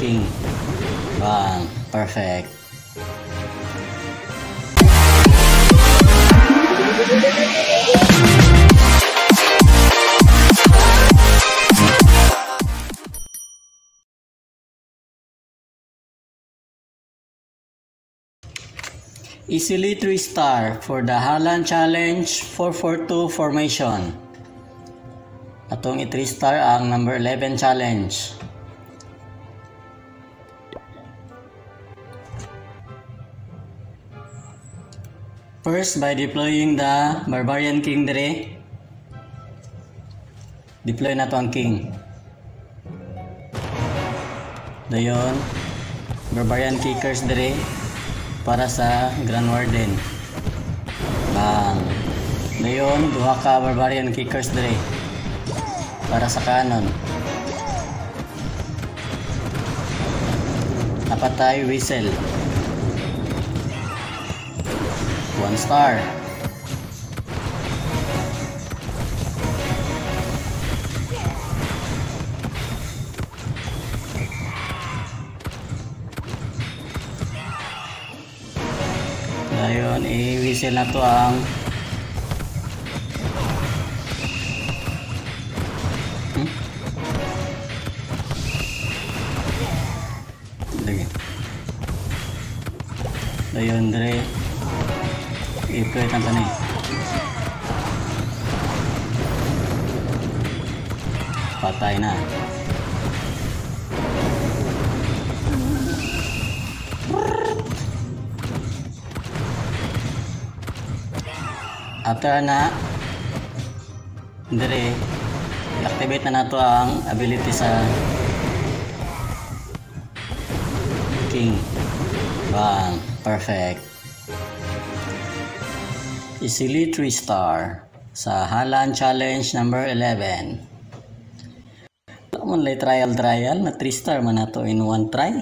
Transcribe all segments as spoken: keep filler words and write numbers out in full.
king. Bang, perfect. Easily three star for the Haaland Challenge four four two formation. Atong i three star ang number eleven challenge. First, by deploying the Barbarian King dire. Deploy na to ang king. Dayon, Barbarian Kickers dire para sa Grand Warden. Bang. Dayon, duha ka Barbarian Kickers dire para sa Cannon. Napatay Whistle. One star. Ngayon, i-whistle na to ang hmm? Lagi. Ngayon, dire i-play ang tanay. Patay na. After na, dire, i-activate na nato ang ability sa king. Bang, perfect. Easily three star sa Haaland Challenge number eleven. Naman lay trial trial na three star man nato in one try.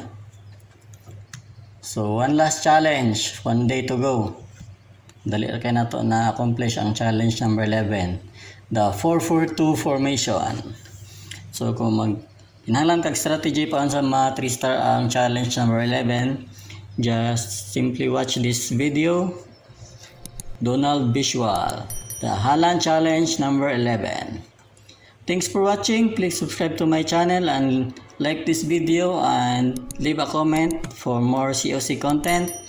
So one last challenge, one day to go. Dali kay nato na accomplish ang challenge number eleven, the four four two formation. So kung mag inhalang kag strategy pa sa mga three star ang challenge number eleven, just simply watch this video. Donald Visual, the Haaland Challenge number eleven. Thanks for watching. Please subscribe to my channel and like this video and leave a comment for more C O C content.